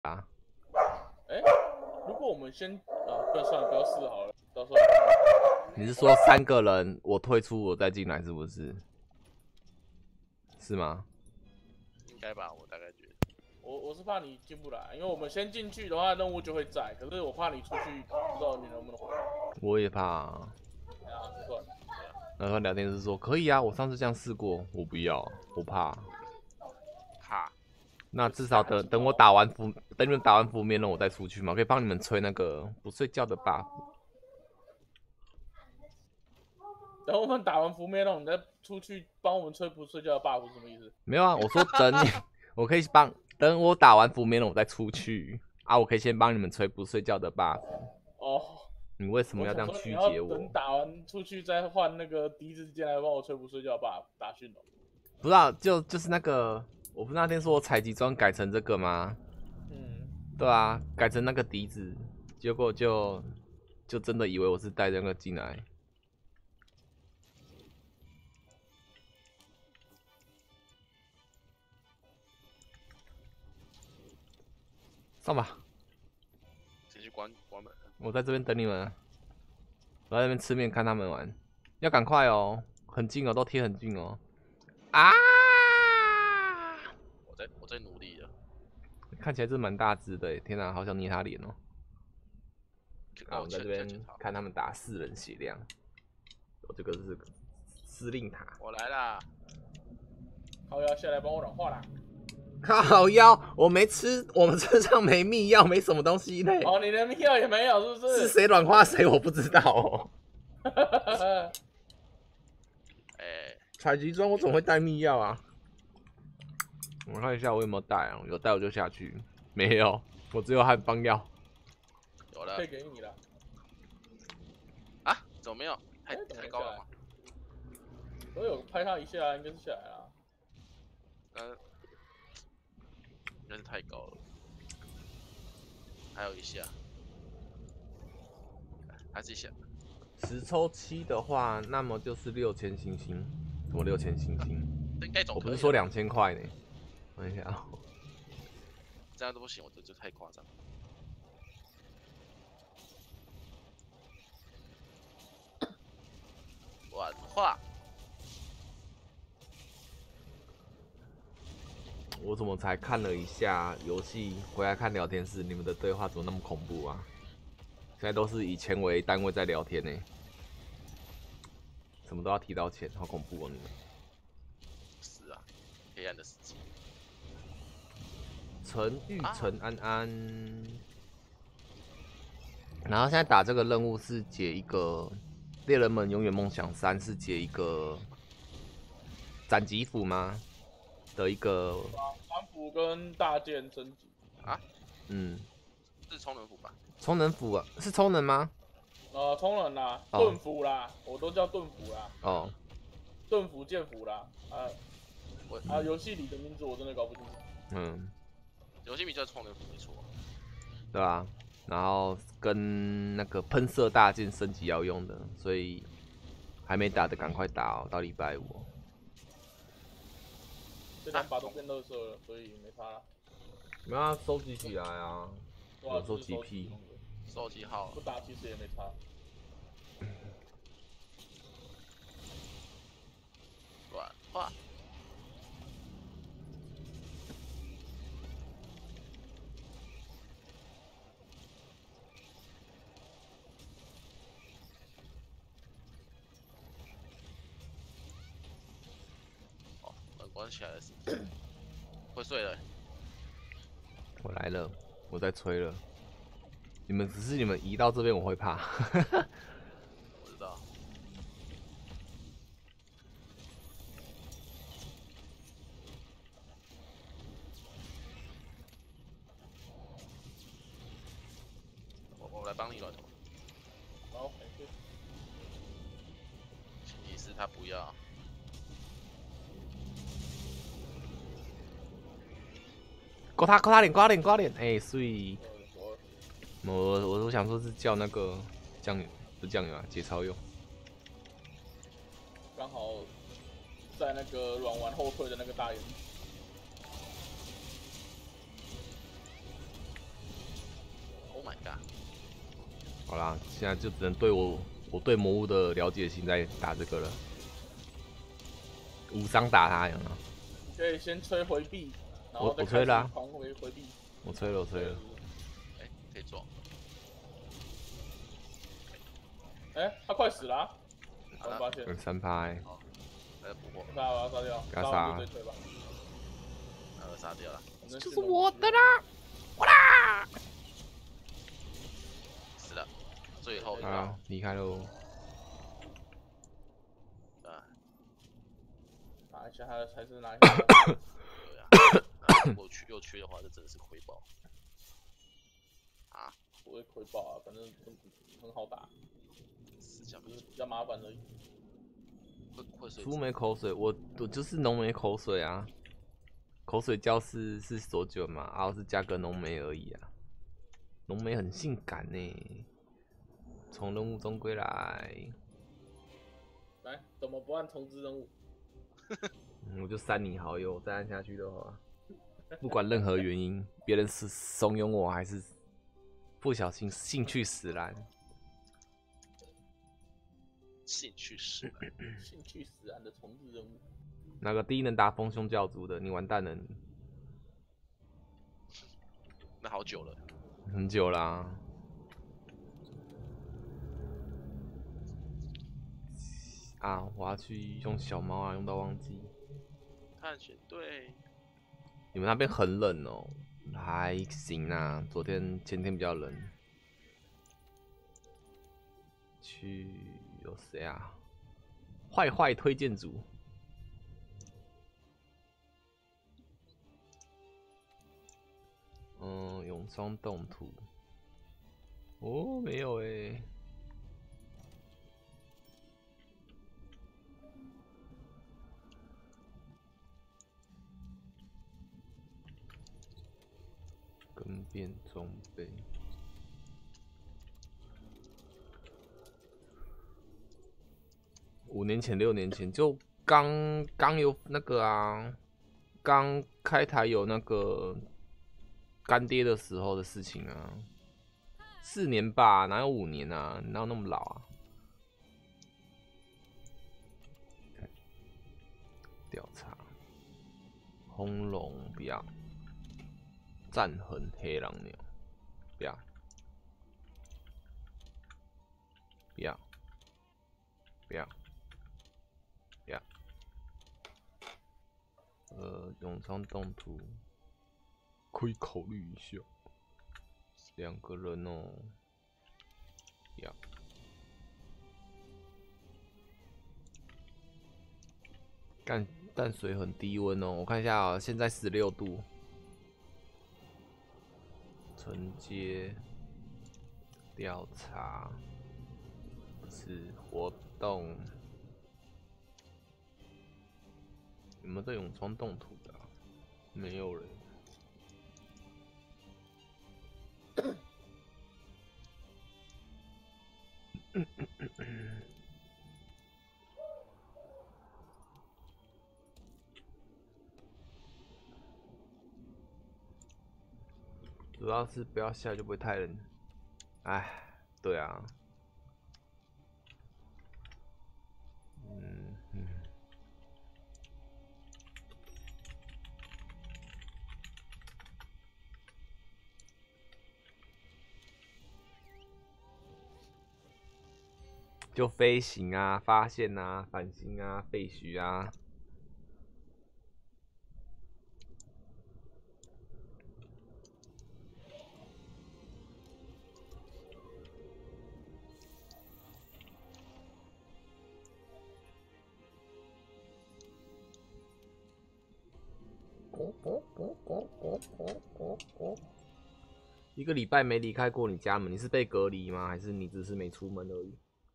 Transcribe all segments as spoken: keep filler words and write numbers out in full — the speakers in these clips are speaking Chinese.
啊。 哎、欸，如果我们先啊，不要算了，不要试好了，到时候。 你是说三个人我退出我再进来是不是？是吗？ 应该吧，我大概觉得。 我我是怕你进不来，因为我们先进去的话，任务就会在。可是我怕你出去，不知道你能不能回来。 我也怕、啊。 哎呀，算了。 然后聊天是说可以啊，我上次这样试过，我不要，我怕。 怕。 那至少等等我打完服，等你们打完服面了，我再出去嘛，可以帮你们吹那个不睡觉的 buff。 等我们打完服面了，你再出去帮我们吹不睡觉的 buff 是什么意思？ 没有啊，我说等你，我可以帮等我打完服面了，我再出去啊，我可以先帮你们吹不睡觉的 buff。 哦。 你为什么要这样曲解我？ 等打完出去再换那个笛子进来帮我吹不睡觉 buff 打训哦。 不知道，就就是那个。我不是那天说我采集装改成这个吗？嗯，对啊，改成那个笛子，结果就就真的以为我是带那个进来。上吧， 先去关关门。 我在这边等你们，我在那边吃面看他们玩，要赶快哦，很近哦，都贴很近哦。啊！ 我在我在努力了。 看起来是蛮大只的，天哪，好想捏他脸哦。啊，我在这边看他们打四人血量。我这个是司令塔。 我来啦！ 靠腰下来帮我软化啦！ 靠腰，我没吃，我们身上没秘药，没什么东西嘞。 哦，你连秘药也没有，是不是？ 是谁软化谁，我不知道哦。 哎、欸， 采集装我怎么会带秘药啊？我看一下我有没有带啊，有带我就下去，没有，我只有汉方药。 有了， 可以给你了。 啊？怎么没有？太太高了吗？ 我有拍他一下，应该是下来了。 嗯，应该是太高了。还有一下，还是一下。 十抽七的话，那么就是六千星星。什么六千星星？ 应该总我不是说两千块呢。看一下， 这样都不行，我这就太夸张。软化。 我怎么才看了一下游戏，回来看聊天室，你们的对话怎么那么恐怖啊？现在都是以钱为单位在聊天呢，什么都要提到钱，好恐怖哦！你们。 是啊，黑暗的世界。 陈玉陈安安，然后现在打这个任务是解一个猎人们永远梦想三，是解一个斩击斧吗？的一个斩斧跟大剑升级啊？ 嗯， 是充能斧吧？ 充能斧啊，是充能吗？ 呃，充能啦，盾斧啦，我都叫盾斧啦。 哦， 盾斧、剑斧啦，啊，我啊，游戏里的名字我真的搞不清楚。 嗯。 游戏名叫充能斧没错， 对啊，然后跟那个喷射大剑升级要用的，所以还没打的赶快打哦，到礼拜五、哦。 这两把都变垃圾了，所以没差啦。 没有啊，收集起来啊， 我收集癖， 收集好， 不打其实也没差。 软化。关起来了是不是？会睡了。 我来了，我在吹了。你们只是你们移到这边，我会怕。 我知道。我我来帮你软头。 好，感谢。 前提是他不要。 勾他勾他脸勾他脸勾他脸，哎，所以，我我我想说是叫那个酱油，不是酱油啊，节操用。 刚好在那个软完后退的那个大眼。 好啦，现在就只能对我我对魔物的了解性在打这个了，无伤打他有没有？ 可以先吹回避，然后我再我吹了、啊， 狂回回避。 我吹了，我吹了。 哎、欸，可以撞。 哎、欸，他快死了、啊，我发现。 有三趴、欸。 好，来捕获。 杀吧，杀掉。 给他杀。 对对吧？ 呃，杀掉了。 就是我的啦！我啦！ 死了，最后一啊，离开喽。 啊， 拿一下他的才是拿一下。 对啊，如果去又去的话，这真的是亏爆。啊？ 不会亏爆啊，反正很好打。 死角只是比较麻烦而已。 会会水。 出没口水，我我就是浓眉口水啊。口水胶是是锁酒嘛，然后是加个浓眉而已啊。浓眉很性感呢，从任务中归来。 来，怎么不按通知任务？ 我就删你好友，再按下去的话，不管任何原因，别人是怂恿我还是不小心兴趣使然。 兴趣使然， 兴趣使然的重置任务。 那个第一能打丰胸教主的，你完蛋了你。 那好久了。 很久啦、啊。啊！我要去用小猫啊，用到忘记。 探险队。 你们那边很冷哦？还行啊，昨天前天比较冷。去有谁啊？坏坏推荐组。嗯，永昌动图。哦，没有哎、欸。更变装备。五年前、六年前就刚刚有那个啊，刚开台有那个。干爹的时候的事情啊，四年吧，哪有五年啊？哪有那么老啊？调查，轰龙不要，战痕黑狼鸟不要，不要，不要，不要，呃，永昌动图。可以考虑一下，两个人哦，呀，干淡水很低温哦，我看一下啊、喔，现在十六度，承接调查是活动，有没有在永昌动图的、啊？没有人。主要是不要下就不会太冷。哎，对啊。嗯嗯。就飞行啊、发现啊、繁星啊、废墟啊。一个礼拜没离开过你家门，你是被隔离吗？还是你只是没出门而已？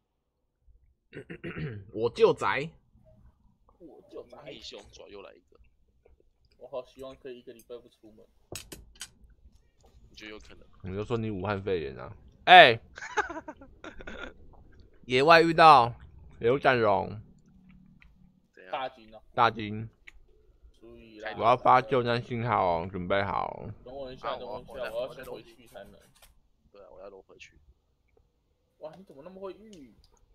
我就宅， 我就宅。 逆凶爪又来一个， 我好希望可以一个礼拜不出门。 你觉得有可能？ 你就说你武汉肺炎啊？哎、欸，野外遇到刘展荣， 大军啊， 大军。我要发救援信号哦，准备好。 等我一下，等我一下，我要先回去才能。 对啊，我要落回去。 哇，你怎么那么会遇？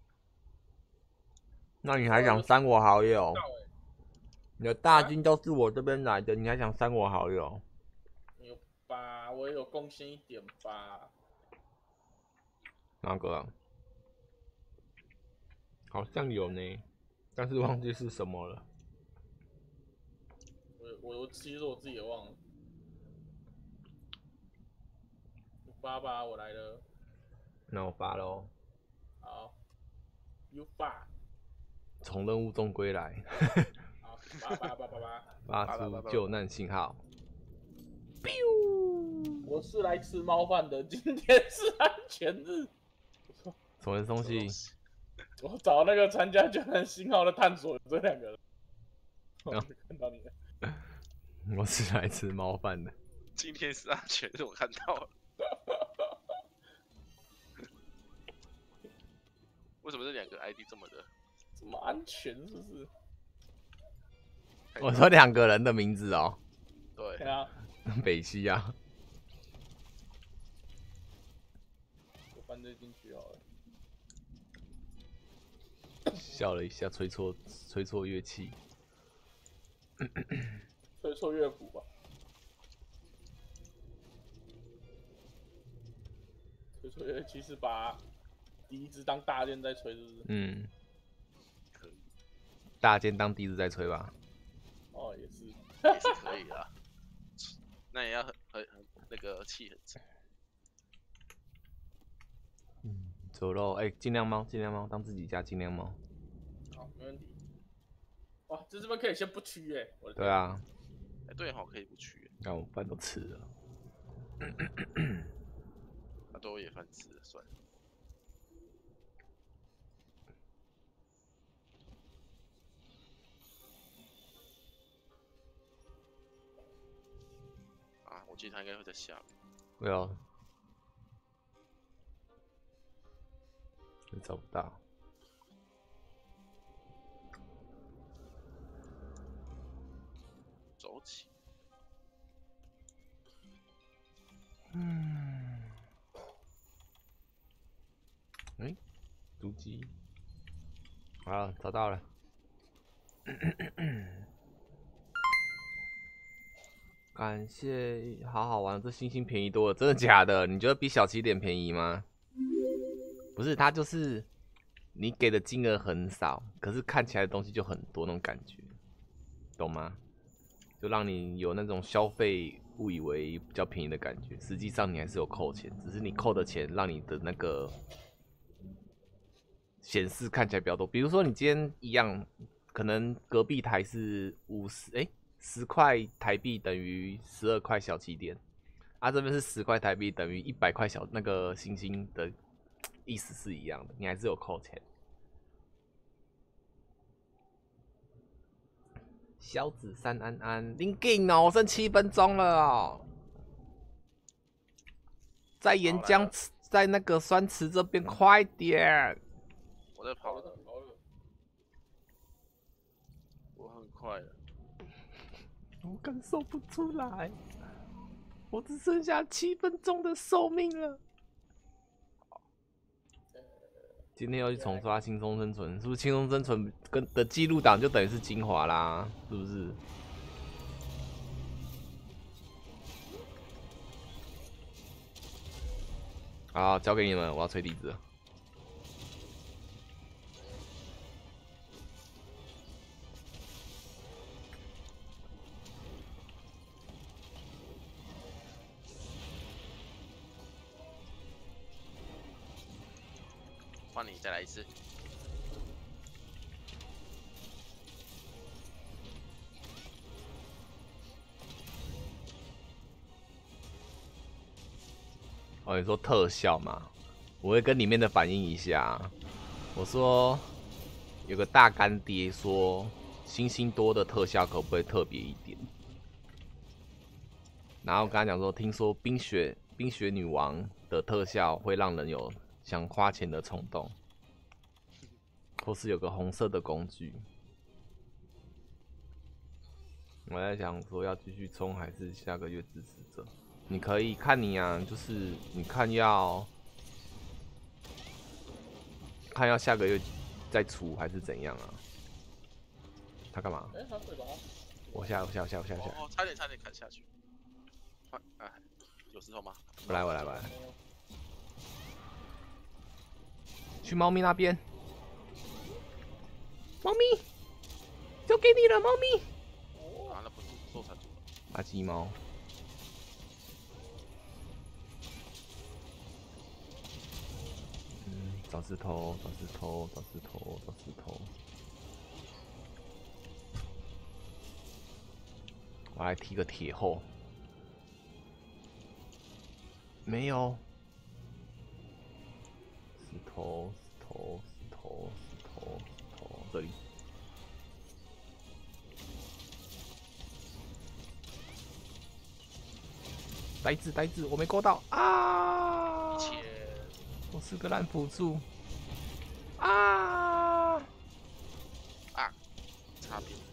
那你还想删我好友？ 欸、 你的大金都是我这边来的，你还想删我好友？ 有吧，我也有贡献一点吧。 哪个、啊？好像有呢，但是忘记是什么了。 我我其实我自己也忘了。你发吧，我来了。 那我发喽。 好 ，You 发。 从任务中归来。 好，发发发发发，发出救难信号。 我是来吃猫饭的，今天是安全日。 什么东西？ 我找那个参加救难信号的探索这两个人。我看到你了。 我是来吃猫饭的。 今天是安全日，我看到了。为什么这两个 I D 这么的？ 怎么安全？是不是？ 我说两个人的名字哦。 对。 对啊。 北西啊。 我翻这进去好了。 笑了一下，吹错吹错乐器。 吹错乐谱吧。吹错乐器是把笛子当大键在吹，是不是？ 嗯。可以。大键当笛子在吹吧。 哦，也是。 也是可以啦。那也要很很很那个气很长。 嗯，走喽，哎、欸，尽量猫，尽量猫，当自己家尽量猫。 好，没问题。哇，这这边可以先不屈耶！ 对啊。 哎、欸，对好，可以不屈。 那我饭都吃了。 那都也饭吃了，算了。啊，我记得他应该会在下面。 对啊。找不到。 走起。 嗯。哎、欸，毒鸡。好，找到了。感谢，好好玩，这星星便宜多了，真的假的？你觉得比小起点便宜吗？不是，它就是你给的金额很少，可是看起来的东西就很多那种感觉，懂吗？就让你有那种消费误以为比较便宜的感觉，实际上你还是有扣钱，只是你扣的钱让你的那个显示看起来比较多。比如说你今天一样，可能隔壁台是五十，哎。十块台币等于十二块小起点，啊，这边是十块台币等于一百块小那个星星的意思是一样的，你还是有扣钱。小子三安安，林劲哦，剩七分钟了哦，在岩浆在那个酸池这边，快点！ 我在跑了，我很快了。 我感受不出来，我只剩下七分钟的寿命了。今天要去重刷轻松生存，是不是轻松生存跟的记录档就等于是精华啦？是不是？好，交给你们，我要吹笛子了。 换你再来一次。 哦，你说特效嘛？我会跟里面的反映一下。我说有个大干爹说，星星多的特效可不可以特别一点？然后我跟他讲说，听说冰雪冰雪女王的特效会让人有想花钱的冲动，或是有个红色的工具。我在想说要继续冲还是下个月支持者？你可以看你啊，就是你看要看要下个月再出还是怎样啊？他干嘛？ 哎、欸，他睡着。 我下，我下，我下，我下，我下。 哦，差点差点砍下去。快，哎，有石头吗？ 我来，我来，我来。去猫咪那边。猫咪，交给你了，猫咪。 啊，那不是受残组了。 垃圾猫。嗯，找石头，找石头，找石头，找石头。我来踢个铁后。没有。石头，石头，石头，石头，石头，这里。呆滞，呆滞，我没勾到啊！我是个烂辅助啊！ 啊，差别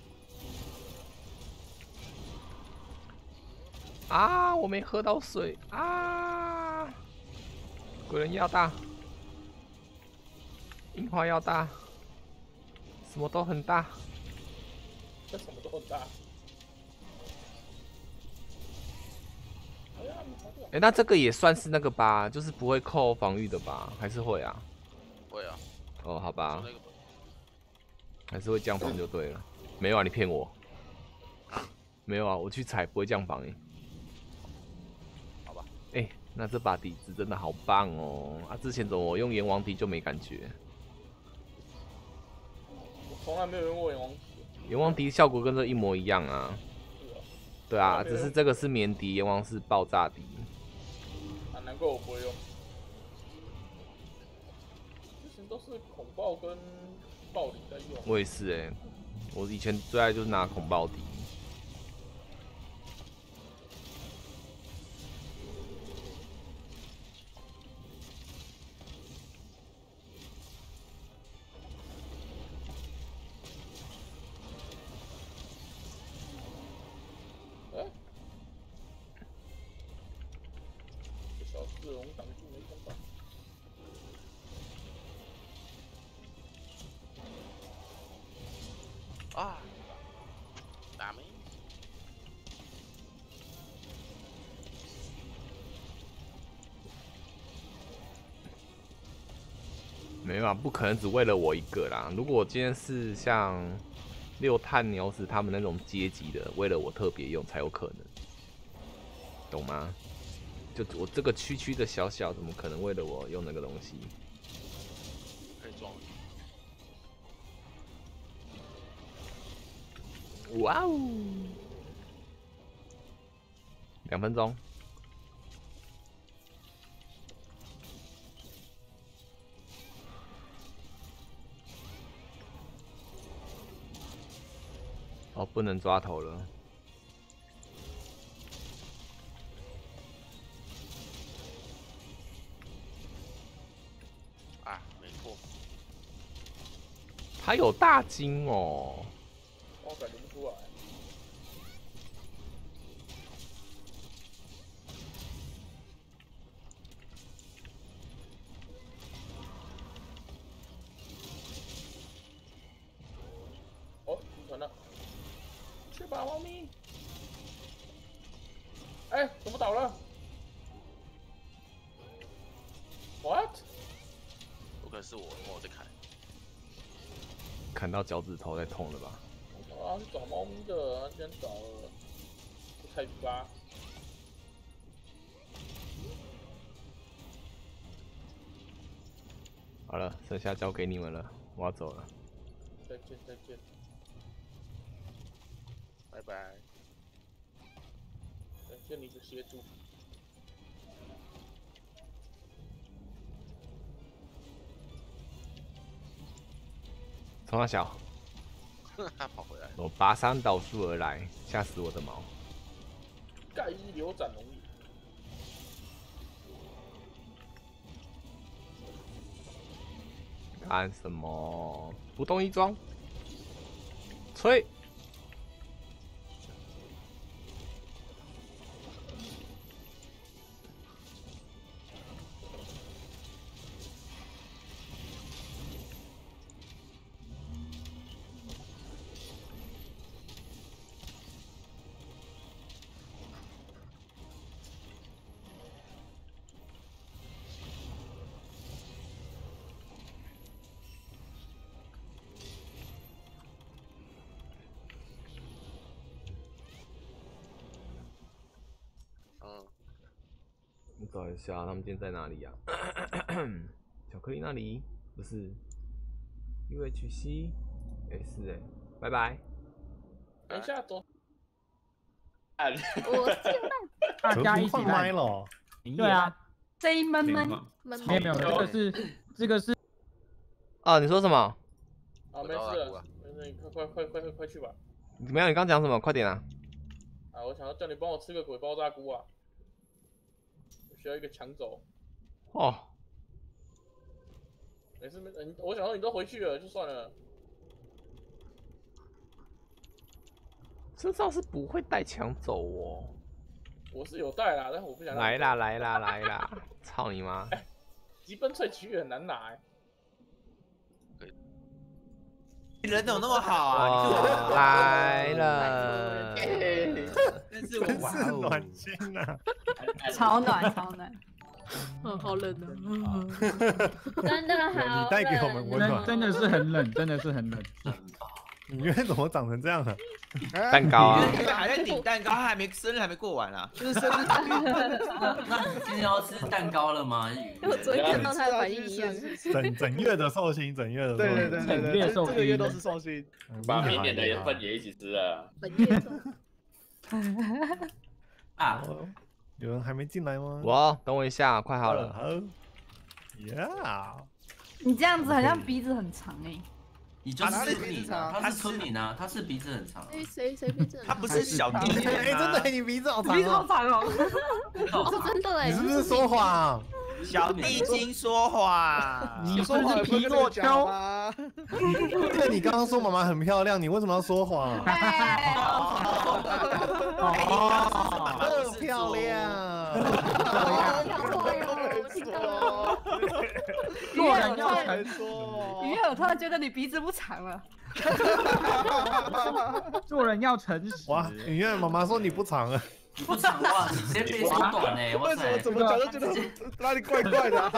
啊！我没喝到水啊！鬼人要大，樱花要大，什么都很大。 这什么都很大。 哎、欸，那这个也算是那个吧，就是不会扣防御的吧？还是会啊？ 会啊。 哦，好吧。还是会降防就对了。没有啊，你骗我。没有啊，我去踩不会降防诶。 好吧。 哎、欸，那这把底子真的好棒哦！啊，之前怎么我用阎王笛就没感觉？ 我从来没有用过阎王笛。 阎王笛效果跟这一模一样啊。对啊，只是这个是棉笛，阎王是爆炸笛。 啊，难怪我不会用。之前都是恐爆跟暴力在用。 我也是哎、欸，我以前最爱就是拿恐爆笛。 哎、欸，小四龙挡住没看到。 啊，打没？ 没有啊，不可能只为了我一个啦。如果今天是像六探鸟屎他们那种阶级的，为了我特别用才有可能，懂吗？就我这个区区的小小，怎么可能为了我用那个东西？ 可以装。 哇哦！两分钟。哦，不能抓头了。 啊，没错。 他有大金哦。 我感觉不出来。哦，出船了。去吧，猫咪！哎、欸，怎么倒了 ？What？ 有可能是我，我在砍。 砍到脚趾头在痛了吧？ 啊，去找猫咪的，他竟然找了，太渣。 好了，剩下交给你们了，我要走了。 再见，再见。 拜拜。 感谢你的协助。 从哪小？ 他跑回来。 我拔山倒树而来，吓死我的毛！ 盖伊流斩龙眼。 干什么？不动一装，吹！ 找一下他们今天在哪里呀、啊？巧克力那里不是 U H C， 哎、欸、是哎、欸，拜拜。 等一下走。 我现在大家一起放麦了。 对啊， 这一闷闷闷没有没有，这个是这个是啊，你说什么？ 啊，没事，没事，你快快快快快快去吧。 没有，你刚讲什么？快点啊！ 啊，我想要叫你帮我吃个鬼爆炸菇啊！我需要一个抢走。 哦， 没事没事，我想说你都回去了，就算了。 这招是不会带抢走哦。 我是有带啦，但是我不想。 来啦来啦来啦！操你妈！ 哎，基本萃取很难拿哎。 人怎么那么好啊？ 哦、来了， 真是真是暖心啊！ 超暖超暖。嗯，好冷哦。真的好冷。 你带给我们温暖， 真的是很冷，真的是很冷。 你原来怎么长成这样的？ 蛋糕啊！ 你还在顶蛋糕，还没生日还没过完啊！ 就是生日。那你今天要吃蛋糕了吗？ 我昨天看到他的反应一样。 整整月的寿星，整月的寿星。 对对对对对，这个月都是寿星。 把明年的也份也一起吃了。 本月寿。 啊！ 有人还没进来吗？ 我等我一下，快好了。 好。Yeah。 你这样子好像鼻子很长哎。 你就是村民啊，他是村民啊，他是鼻子很长。 哎，谁谁鼻子很长？ 他不是小弟弟。 哎，真的，你鼻子好长。 鼻子好长哦。哦，真的哎。 你是不是说谎？ 小弟精说谎。 你说是皮诺丘吗？ 记得你刚刚说妈妈很漂亮，你为什么要说谎？ 哦， 很漂亮。 做人要诚实。 鱼儿，我突然觉得你鼻子不长了。 做人要诚实。 哇，你原妈妈说你不长了。 你不长哇，你先别说短哎， 为什么怎么讲都觉得哪里怪怪的？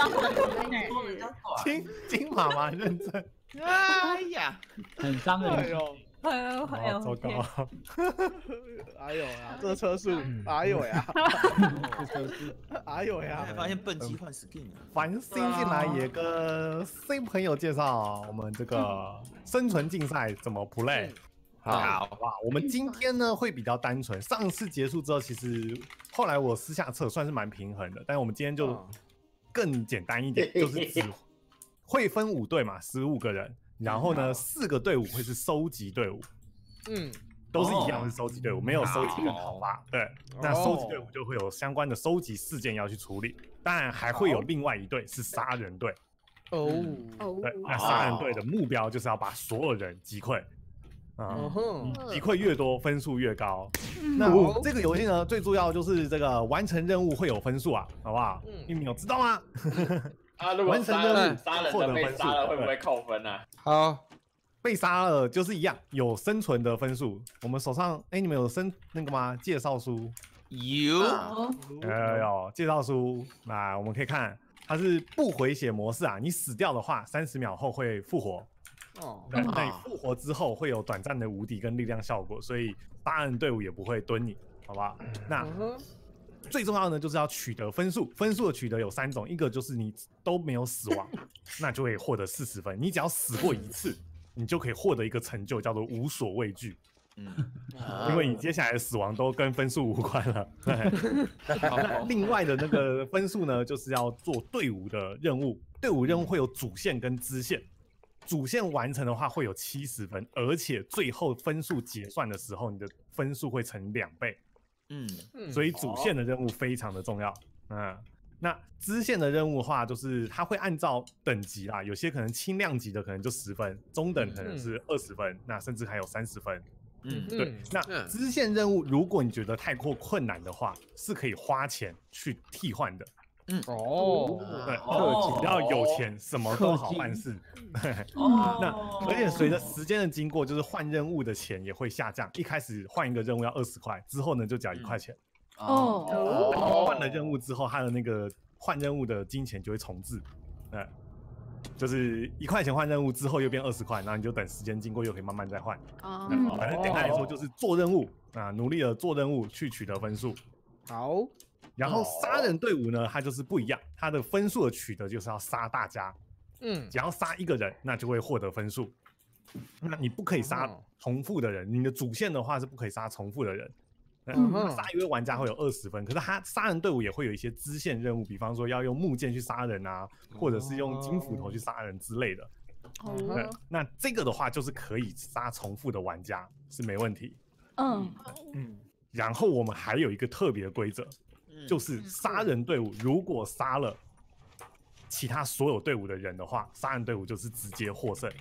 金金妈妈认真。 哎呀， 很伤人。 哎呦哎呦， 糟糕！ 哎呦呀，这车速，哎呦呀，哎呦呀！ 发现笨鸡换 skin 了。 繁星进来也跟新朋友介绍我们这个生存竞赛怎么 play。好，哇，我们今天呢会比较单纯。上次结束之后，其实后来我私下测算是蛮平衡的，但是我们今天就更简单一点，就是只会分五队嘛，十五个人。然后呢，四个队伍会是收集队伍， 嗯， 都是一样的收集队伍，没有收集跟讨伐。对，那收集队伍就会有相关的收集事件要去处理，当然还会有另外一队是杀人队。 哦哦， 对，那杀人队的目标就是要把所有人击溃。啊，击溃越多，分数越高。那这个游戏呢，最重要就是这个完成任务会有分数啊，好不好？你们有知道吗？ 啊，如果完成任务杀人的被杀了，会不会扣分啊？ 好， 被杀了就是一样，有生存的分数。我们手上，哎，你们有生那个吗？介绍书有， 有有介绍书。那我们可以看，它是不回血模式啊，你死掉的话，三十秒后会复活。哦，对，那你复活之后会有短暂的无敌跟力量效果，所以杀人队伍也不会蹲你，好不好？那最重要的呢，就是要取得分数。分数的取得有三种，一个就是你都没有死亡，那就会获得四十分。你只要死过一次，你就可以获得一个成就，叫做无所畏惧。嗯，因为你接下来的死亡都跟分数无关了。那另外的那个分数呢，就是要做队伍的任务。队伍任务会有主线跟支线。主线完成的话会有七十分，而且最后分数结算的时候，你的分数会乘两倍。嗯，所以主线的任务非常的重要。嗯，那支线的任务的话，就是它会按照等级啦，有些可能轻量级的可能就十分，中等可能是二十分，那甚至还有三十分。嗯，对。那支线任务，如果你觉得太过困难的话，是可以花钱去替换的。嗯哦，对，只要有钱，什么都好办事。那而且随着时间的经过，就是换任务的钱也会下降。一开始换一个任务要二十块，之后呢就缴一块钱。哦，换了任务之后，它的那个换任务的金钱就会重置。嗯，就是一块钱换任务之后又变二十块，然后你就等时间经过又可以慢慢再换。哦，反正简单来说就是做任务啊，努力的做任务去取得分数。 好。 然后杀人队伍呢，它就是不一样，它的分数的取得就是要杀大家。嗯，只要杀一个人，那就会获得分数。那你不可以杀重复的人，你的主线的话是不可以杀重复的人。嗯，杀一位玩家会有二十分，可是他杀人队伍也会有一些支线任务，比方说要用木剑去杀人啊，或者是用金斧头去杀人之类的。哦、嗯，那这个的话就是可以杀重复的玩家是没问题。嗯嗯，然后我们还有一个特别的规则，就是杀人队伍如果杀了其他所有队伍的人的话，杀人队伍就是直接获胜。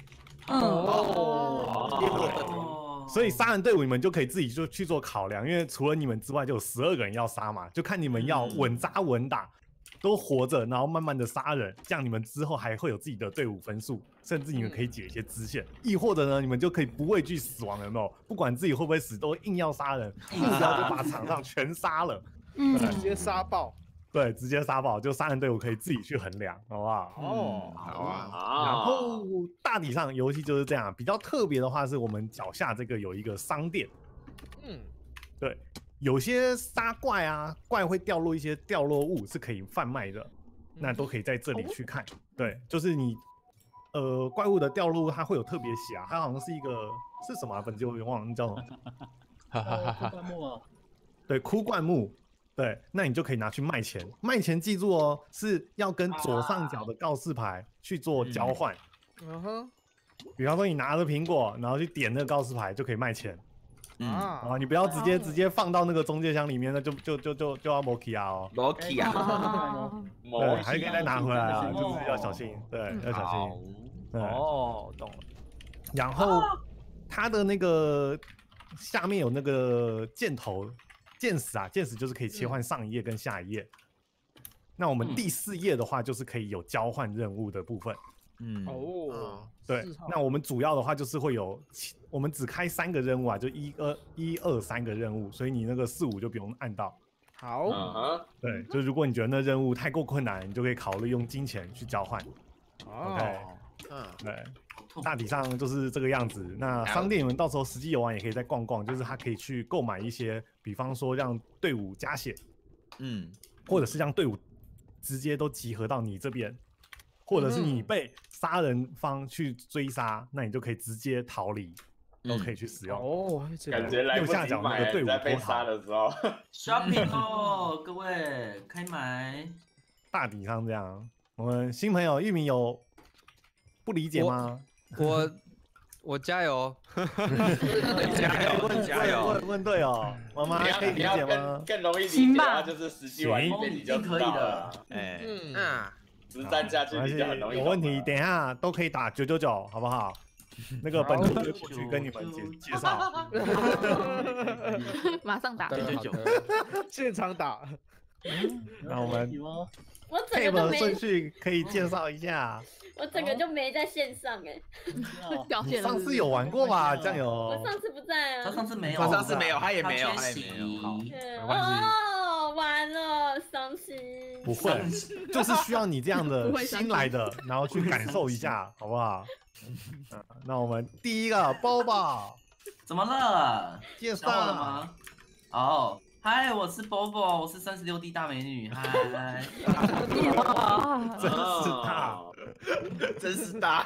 哦，所以杀人队伍你们就可以自己就去做考量，因为除了你们之外，就有十二个人要杀嘛，就看你们要稳扎稳打，都活着，然后慢慢的杀人，这样你们之后还会有自己的队伍分数，甚至你们可以解一些支线，亦或者呢，你们就可以不畏惧死亡，有没有？不管自己会不会死，都硬要杀人，目标就把场上全杀了， 嗯，直接杀爆。 对，直接杀爆，就杀人队伍可以自己去衡量，好不好？哦，好啊。然后大体上游戏就是这样，比较特别的话是我们脚下这个有一个商店，嗯，对，有些杀怪啊，怪会掉落一些掉落物是可以贩卖的，那都可以在这里去看。对，就是你呃怪物的掉落物它会有特别写啊，它好像是一个是什么啊？本机我有点忘了，叫什么？哈哈哈哈。枯灌木啊。对，枯灌木。对，那你就可以拿去卖钱。卖钱记住哦，是要跟左上角的告示牌去做交换。嗯哼。比方说你拿了苹果，然后去点那个告示牌，就可以卖钱。啊。啊，你不要直接直接放到那个中介箱里面，那就就就就就要 Mokia 哦。 Mokia。 对，还可以再拿回来啊，就是要小心。对，要小心。 哦，懂了。 然后它的那个下面有那个箭头。剑矢啊，剑矢就是可以切换上一页跟下一页。嗯、那我们第四页的话，就是可以有交换任务的部分。嗯，哦，对。那我们主要的话就是会有，我们只开三个任务啊，就一二一二三个任务，所以你那个四五就不用按到。 好。 嗯、对，就如果你觉得那任务太过困难，你就可以考虑用金钱去交换。哦。OK。嗯，对。大体上就是这个样子。那商店你们到时候实际游玩也可以再逛逛，就是它可以去购买一些，比方说让队伍加血，嗯，或者是让队伍直接都集合到你这边，或者是你被杀人方去追杀，那你就可以直接逃离，都可以去使用。哦， 感觉来不及买，在被杀的时候。 Shopping 哦，各位开买。 大体上这样，我们新朋友玉米有不理解吗？ 我我加油， 加油，加油！问问队友，妈妈可以理解吗？ 更容易理解，就是实际玩一遍你就知道了。 哎， 嗯啊，实战下去你就很容易。 有问题，等一下都可以打九九九，好不好？那个本土就过去跟你们介介绍。 马上打九九九， 现场打。 那我们我整个都没顺序可以介绍一下。 我整个就没在线上哎， 表现上次有玩过吧？酱油， 我上次不在啊。 他上次没有， 他上次没有，他也没有，他也没有。好， 没关系。 哦，完了，伤心。 不会，就是需要你这样的新来的，然后去感受一下，好不好？那我们第一个包包， 怎么了？ 介绍了吗？哦。嗨，我是 Bobo， 我是三十六 D 大美女。嗨， 真是大， 真是大，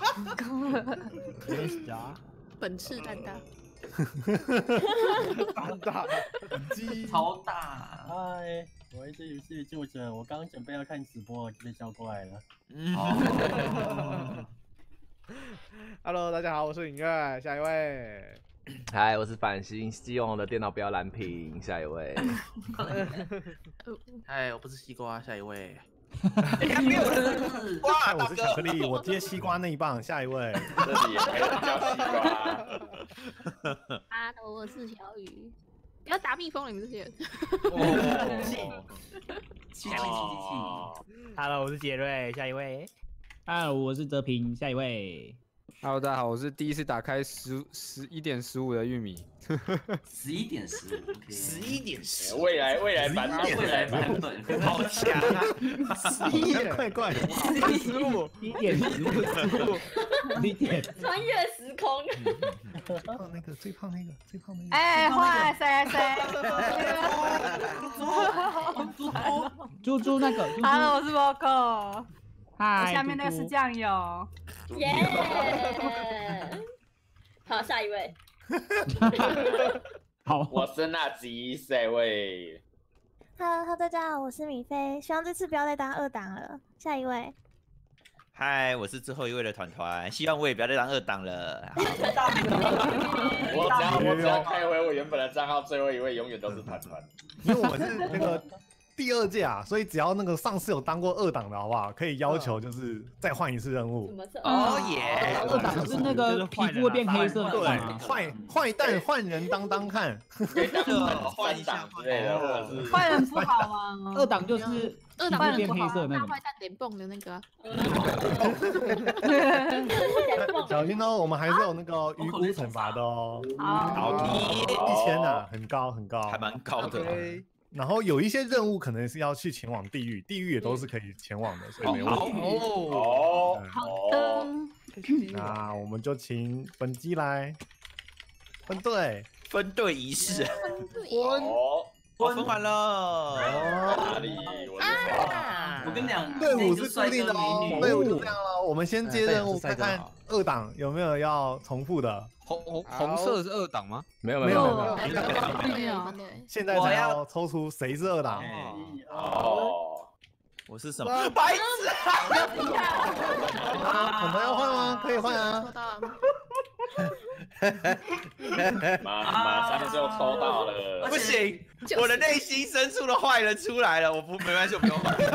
真是大， 本次蛋大， 蛋大， 鸡超大。 嗨，我是游戏的作者，我刚准备要看直播，就被叫过来了。 嗯。Hello， 大家好，我是尹月，下一位。 嗨，我是反星，希望我的电脑不要蓝屏。下一位。 嗨，我不是西瓜，下一位。 没有人。哇，我是巧克力，我接西瓜那一棒。下一位。 这里也没人叫西瓜。 Hello， 我是小雨。不要打蜜蜂，你们这些人。 气气气气气。 Hello， 我是杰瑞，下一位。 Hello， 我是泽平，下一位。 Hello， 大家好，我是第一次打开十十一点十五的玉米。 十一点十五， 十一点十， 未来未来版本， 未来版本，好强啊！十一点快快， 十一点十五， 一点十五，十五，一点， 穿越时空。 胖那个，最胖那个，最胖那个。 哎，换谁谁？ 猪猪那个。 Hello， 我是 Voco。 嗨。 下面那个是酱油。 耶！好，下一位。 好， 我是那几谁位 ？Hello， 大家好，我是米菲，希望这次不要再当二档了。下一位。 嗨，我是最后一位的团团，希望我也不要再当二档了。 我只要我只要开回我原本的账号，最后一位永远都是团团。 因为我们是那个第二届啊，所以只要那个上次有当过二档的好不好？可以要求就是再换一次任务。 哦耶！ 二档是那个皮肤会变黑色， 对，坏坏蛋换人当当看， 换档之类的，或者是坏人不好吗？ 二档就是二档变黑色那个。 坏蛋脸蹦的那个。 小心哦，我们还是有那个鱼骨惩罚的哦。 好， 一千啊，很高很高， 还蛮高的。 然后有一些任务可能是要去前往地狱，地狱也都是可以前往的，所以没问题。 哦， 好的。 那我们就请本机来分队， 分队仪式。 哦， 分完了。 哪里？ 我跟你讲， 队伍是固定的哦，队伍就这样了。我们先接任务，看看二档有没有要重复的。 红红红色是二档吗？ 没有没有没有没有。 现在才要抽出谁是二档。 哦， 我是什么？白痴！ 我们要换吗？可以换啊。 马马上就抽到了。 不行，我的内心深处的坏人出来了，我不没关系，我不用换。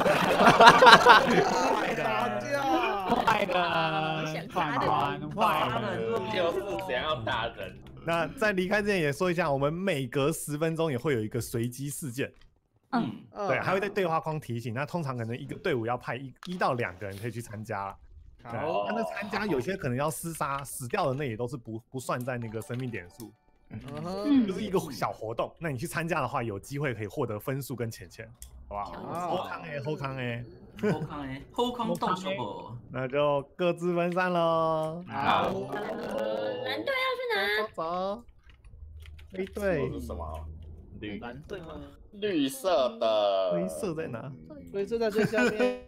打架， 坏的，坏人，坏人， 就是想要打人。 那在离开之前也说一下，我们每隔十分钟也会有一个随机事件。 嗯， 对，还会在对话框提醒。那通常可能一个队伍要派一一到两个人可以去参加。对，那那参加有些可能要厮杀，死掉的那也都是不不算在那个生命点数。嗯，就是一个小活动。那你去参加的话，有机会可以获得分数跟钱钱，好不好？后康哎，后康哎， 后康哎，后康动手不？ 那就各自分散喽。 好，蓝队要去哪？ 走走。黑队是什么？绿蓝队吗？ 绿色的。 灰色在哪？ 灰色在最下面。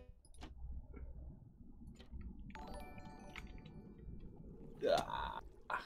啊！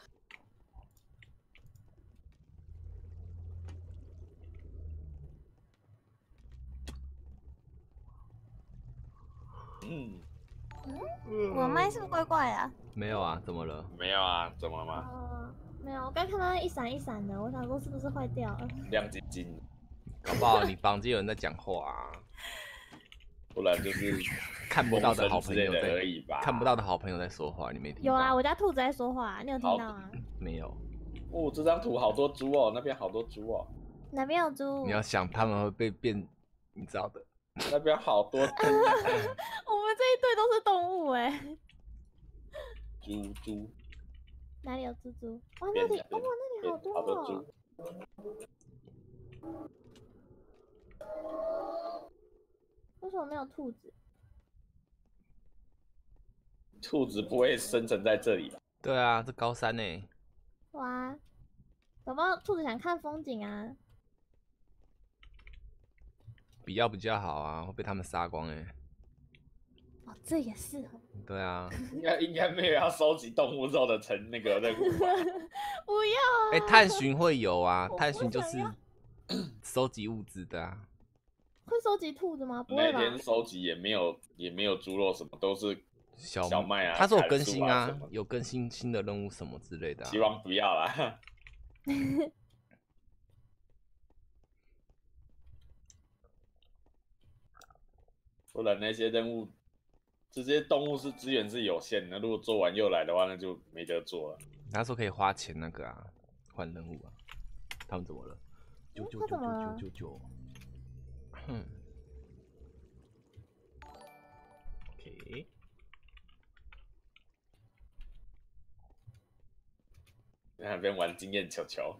嗯， 我麦是不是怪怪的？ 没有啊，怎么了？ 没有啊，怎么吗？ 呃，没有，我刚看到一闪一闪的，我想说是不是坏掉了？ 亮晶晶， 搞不好你房间有人在讲话啊， 不然就是看不到的好朋友在而已吧。 看不到的好朋友在说话，你没听到？ 有啦，我家兔子在说话，你有听到吗？ 没有。 哦，这张图好多猪哦，那边好多猪哦。 哪边有猪？ 你要想他们会被变，你知道的。 那边好多猪。 我们这一队都是动物哎。 猪猪。 哪里有猪猪？哇，那里，哦，那里好多哦。好多猪。为什么没有兔子？ 兔子不会生存在这里吧？ 对啊，这高山呢。 哇，宝宝，兔子想看风景啊。 比较比较好啊，会被他们杀光哎。 哦，这也是哦。 对啊。 应该应该没有要收集动物肉的成那个任务吧？ 不要啊！ 哎，探寻会有啊，探寻就是收集物资的啊。 会收集兔子吗？不会吧？ 那天收集也没有也没有猪肉什么，都是小小麦啊。 他说有更新啊，有更新新的任务什么之类的、啊。 希望不要啦。不然那些任务，这些动物是资源是有限的，如果做完又来的话，那就没得做了。 他说可以花钱那个啊，换任务啊。他们怎么了？九九九九九九九。哼。OK。 在那边玩经验球球。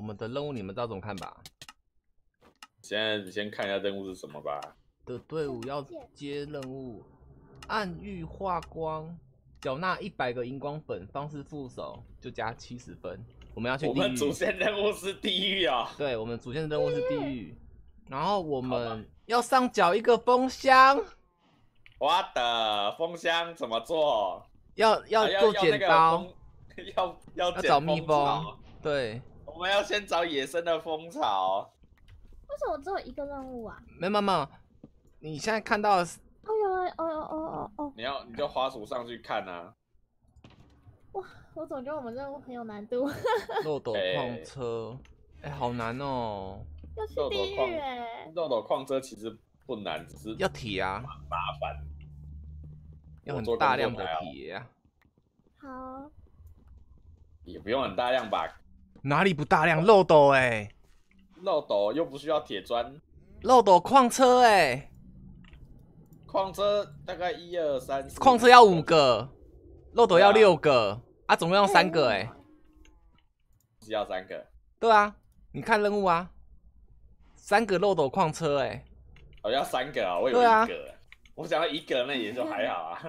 们的任务你们知道怎么看吧？ 现在先看一下任务是什么吧。 的队伍要接任务，暗域化光，缴纳一百个荧光粉，方式副手就加七十分。我们要去地狱。 我们主线任务是地狱啊。 对，我们主线任务是地狱，然后我们要上缴一个风箱。 我的风箱怎么做？ 要要做剪刀， 要要要找蜜蜂。对， 我们要先找野生的蜂巢。 为什么只有一个任务啊？ 没有没有，你现在看到的是。 哦有哦哦哦哦哦。 你要你就滑鼠上去看啊。 哇，我总觉得我们任务很有难度。 漏斗矿车，哎、欸，好难哦。 要去地狱哎。 漏斗矿车其实不难，只是要铁啊， 麻烦。 要很大量的铁啊。 好。 也不用很大量吧？ 哪里不大量？漏斗哎、欸。 漏斗又不需要铁砖。 漏斗矿车哎、欸。 矿车大概一二三。 矿车要五个，漏斗要六个啊，总共要三个哎、欸。 只要三个。 对啊，你看任务啊，三个漏斗矿车哎、欸。 哦，要三个啊，我以为一个。 啊、 我想要一个，那也就还好啊。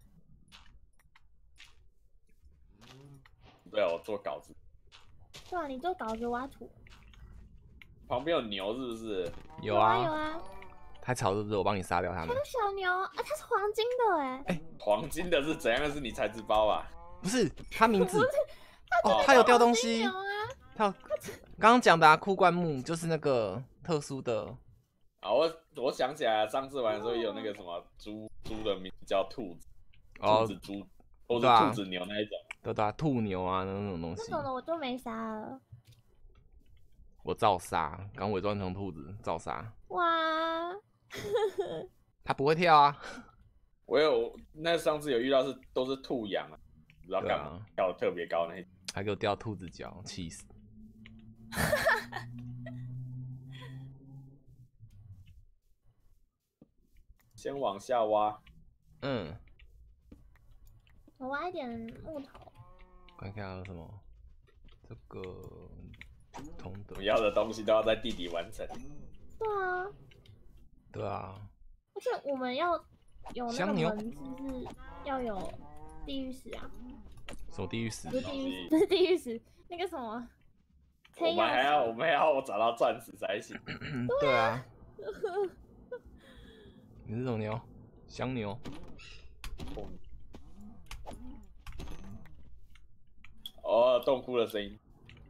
对啊，我做稿子。 对啊，你做稿子挖土。 旁边有牛是不是？ 有啊有啊。 太吵是不是？我帮你杀掉他们。 还有小牛啊，它是黄金的哎。 哎， 黄金的是怎样的？是你材质包啊？ 不是，他名字。 哦， 他有掉东西。他有刚刚讲的啊，枯灌木就是那个特殊的。 啊，我我想起来了，上次玩的时候也有那个什么猪猪的名字叫兔子，兔子猪，或是兔子牛那一种。 对对啊，兔牛啊那种东西。 那种的我就没杀了。 我照杀，刚伪装成兔子，照杀。 哇！ 他不会跳啊。 我有那上次有遇到是都是兔羊啊，不知道干嘛、啊、跳得特别高那一种， 还给我掉兔子脚，气死！ 先往下挖。 嗯。 我挖一点木头。 看看有什么？这个同的。 我要的东西都要在地底完成。 对啊。 对啊。 而且我们要有那个门，是不是要有地狱石啊？ 什么地狱石？ 不是地狱，不是地狱石，那个什么？ 我们还要，我们还要找到钻石才行。 对啊。你是什么牛？香牛。 哦，洞窟的声音。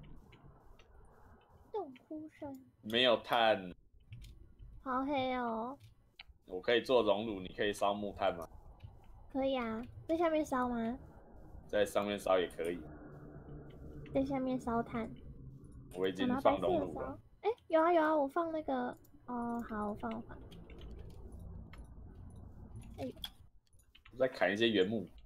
洞窟声。 没有炭。 好黑哦。 我可以做熔炉，你可以烧木炭吗？ 可以啊，在下面烧吗？ 在上面烧也可以。 在下面烧炭。 我已经放熔炉了。 哎、欸，有啊有啊，我放那个，哦，好，我放我放。哎呦， 我在砍一些原木。